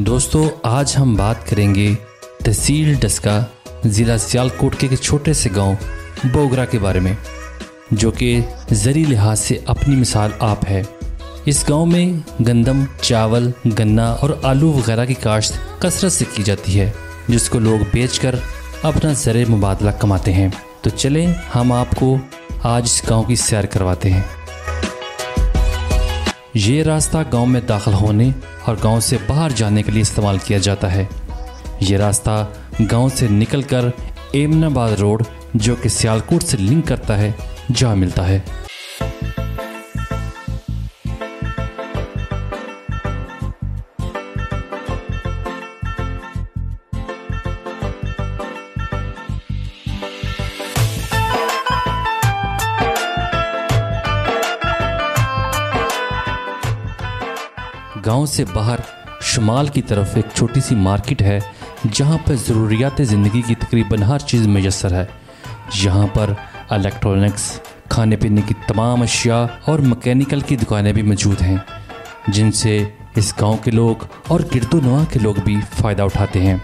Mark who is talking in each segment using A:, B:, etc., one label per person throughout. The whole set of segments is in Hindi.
A: दोस्तों, आज हम बात करेंगे तहसील डस्का, ज़िला सियालकोट के एक छोटे से गांव बोगरा के बारे में, जो कि ज़री लिहाज से अपनी मिसाल आप है। इस गांव में गंदम, चावल, गन्ना और आलू वगैरह की काश्त कसरत से की जाती है, जिसको लोग बेचकर अपना ज़र मुबादला कमाते हैं। तो चलें, हम आपको आज इस गांव की सैर करवाते हैं। ये रास्ता गांव में दाखिल होने और गांव से बाहर जाने के लिए इस्तेमाल किया जाता है। ये रास्ता गांव से निकलकर एमनाबाद रोड, जो कि सियालकोट से लिंक करता है, जा मिलता है। गांव से बाहर शुमाल की तरफ एक छोटी सी मार्केट है, जहां पर ज़रूरियात ज़िंदगी की तकरीबन हर चीज़ मैसर है। यहाँ पर इलेक्ट्रॉनिक्स, खाने पीने की तमाम अशिया और मैकेनिकल की दुकानें भी मौजूद हैं, जिनसे इस गांव के लोग और गिरदोनवा के लोग भी फ़ायदा उठाते हैं।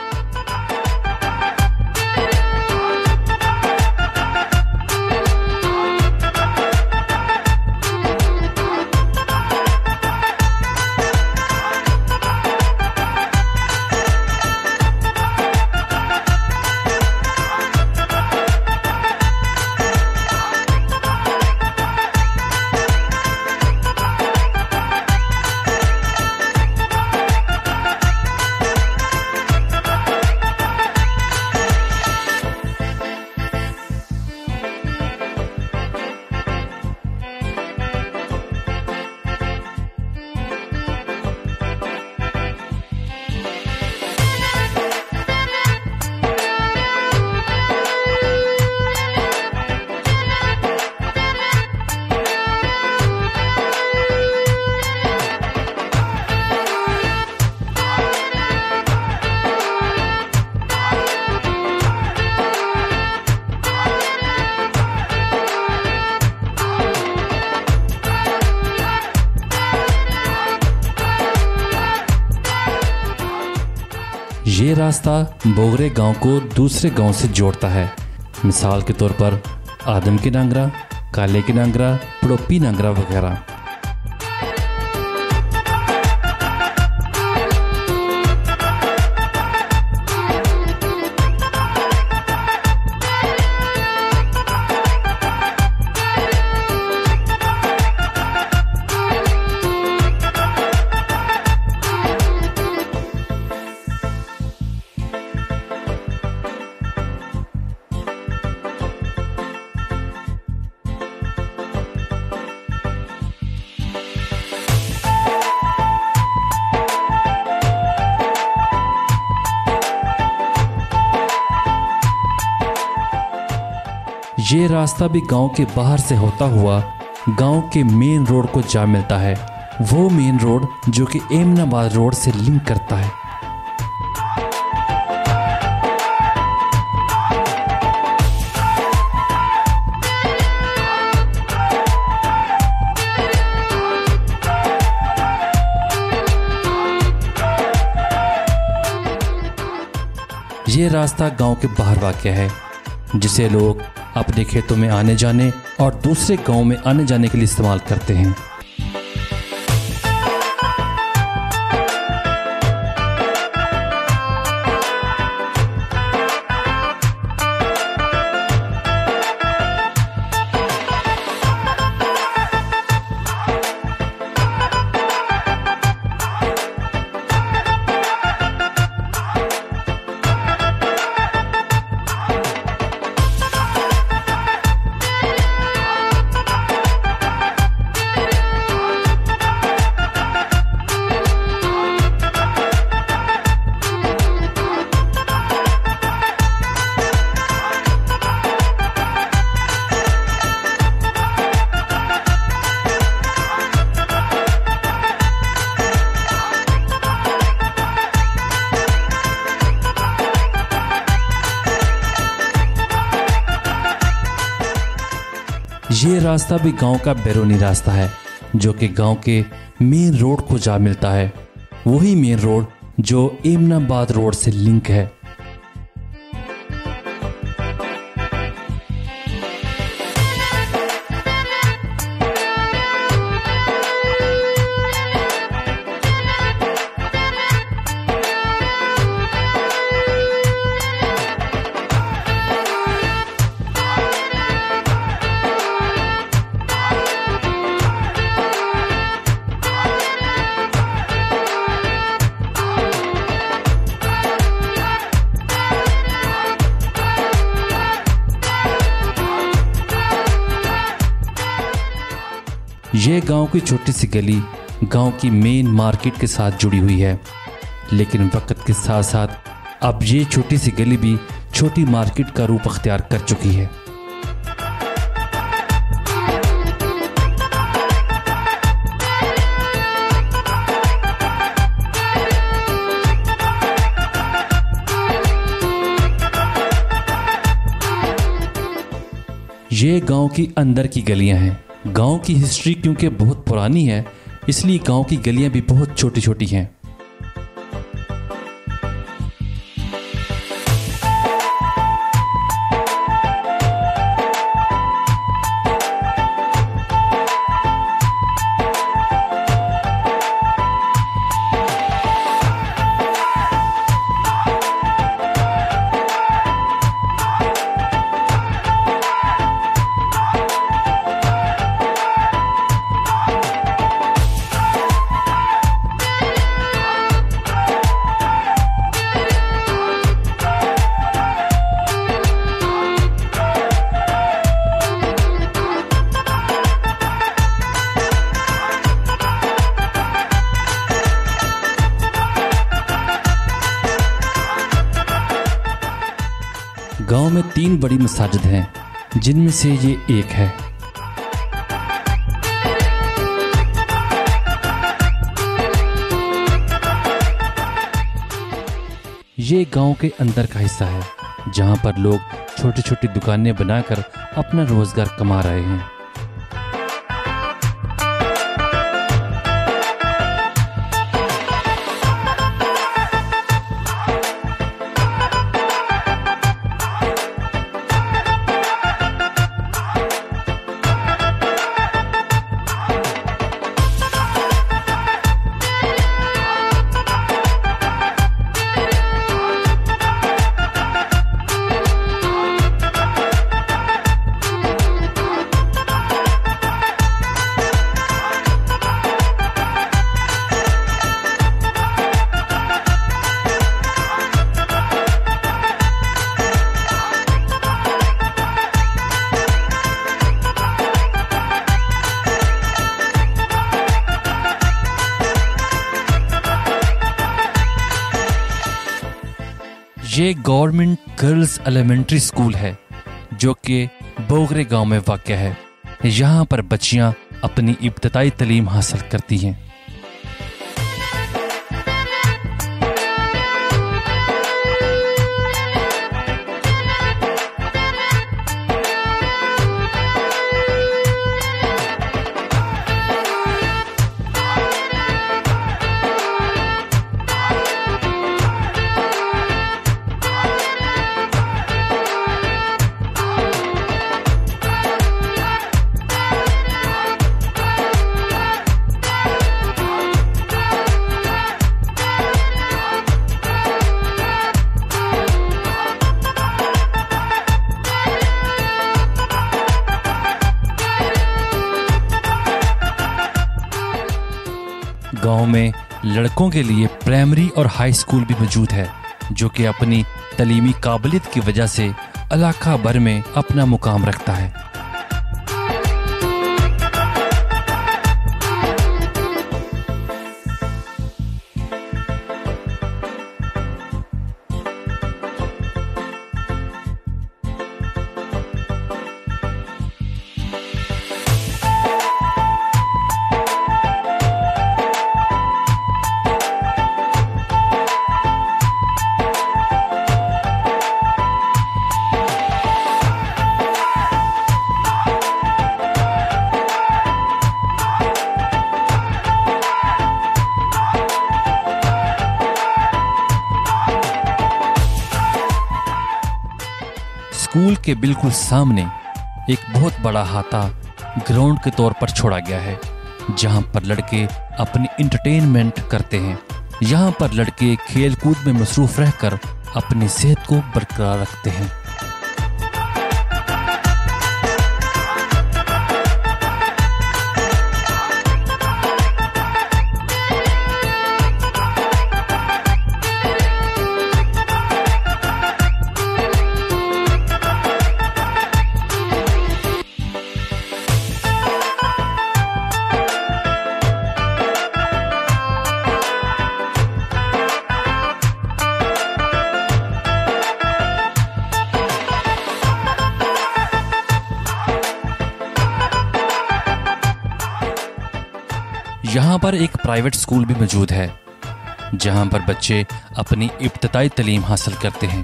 A: ये रास्ता बोगरे गांव को दूसरे गांव से जोड़ता है। मिसाल के तौर पर आदम की नांगरा, काले की नांगरा, पड़ोपी नांगरा वगैरह। ये रास्ता भी गांव के बाहर से होता हुआ गांव के मेन रोड को जा मिलता है, वो मेन रोड जो कि एमनाबाद रोड से लिंक करता है। ये रास्ता गांव के बाहर वाक़ है, जिसे लोग अपने खेतों में आने जाने और दूसरे गांव में आने जाने के लिए इस्तेमाल करते हैं। ये रास्ता भी गांव का बैरूनी रास्ता है, जो कि गांव के मेन रोड को जा मिलता है। वही मेन रोड जो एमनाबाद रोड से लिंक है। यह गांव की छोटी सी गली गांव की मेन मार्केट के साथ जुड़ी हुई है, लेकिन वक्त के साथ साथ अब ये छोटी सी गली भी छोटी मार्केट का रूप अख्तियार कर चुकी है। ये गांव की अंदर की गलियां हैं। गांव की हिस्ट्री क्योंकि बहुत पुरानी है, इसलिए गांव की गलियां भी बहुत छोटी छोटी हैं। गांव में 3 बड़ी मसाजिद हैं, जिनमें से ये एक है। ये गांव के अंदर का हिस्सा है, जहां पर लोग छोटी छोटी दुकानें बनाकर अपना रोजगार कमा रहे हैं। ये गवर्नमेंट गर्ल्स एलिमेंट्री स्कूल है, जो कि बोगरे गांव में वाक़ है। यहाँ पर बच्चियाँ अपनी इब्तदाई तालीम हासिल करती हैं। गांव में लड़कों के लिए प्राइमरी और हाई स्कूल भी मौजूद है, जो कि अपनी तालीमी काबिलियत की वजह से इलाका भर में अपना मुकाम रखता है। स्कूल के बिल्कुल सामने एक बहुत बड़ा हाता ग्राउंड के तौर पर छोड़ा गया है, जहां पर लड़के अपनी इंटरटेनमेंट करते हैं। यहाँ पर लड़के खेल कूद में मसरूफ रहकर अपनी सेहत को बरकरार रखते हैं। यहाँ पर एक प्राइवेट स्कूल भी मौजूद है, जहाँ पर बच्चे अपनी इब्तदाई तालीम हासिल करते हैं।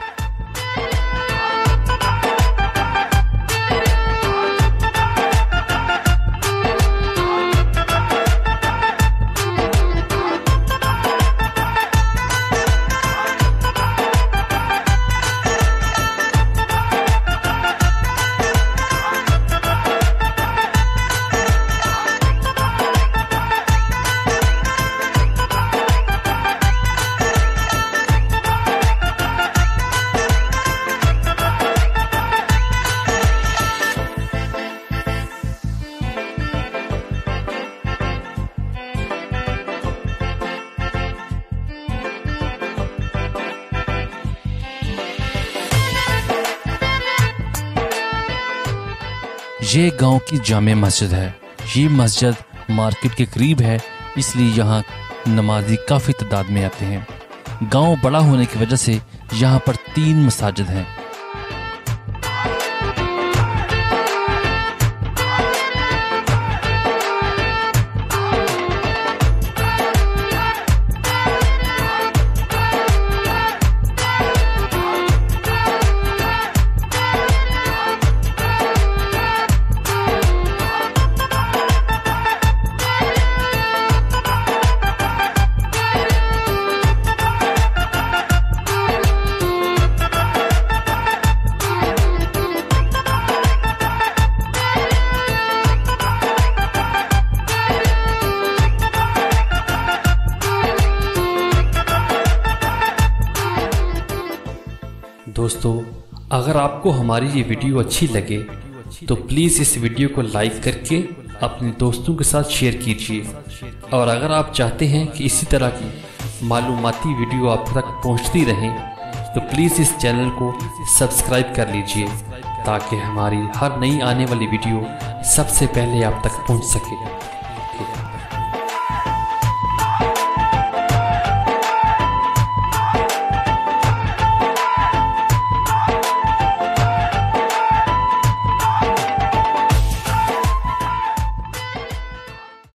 A: ये गांव की जामे मस्जिद है। ये मस्जिद मार्केट के करीब है, इसलिए यहाँ नमाजी काफ़ी तादाद में आते हैं। गांव बड़ा होने की वजह से यहाँ पर 3 मसाजिद हैं। दोस्तों, अगर आपको हमारी ये वीडियो अच्छी लगे तो प्लीज़ इस वीडियो को लाइक करके अपने दोस्तों के साथ शेयर कीजिए। और अगर आप चाहते हैं कि इसी तरह की मालूमाती वीडियो आप तक पहुंचती रहें तो प्लीज़ इस चैनल को सब्सक्राइब कर लीजिए, ताकि हमारी हर नई आने वाली वीडियो सबसे पहले आप तक पहुंच सके।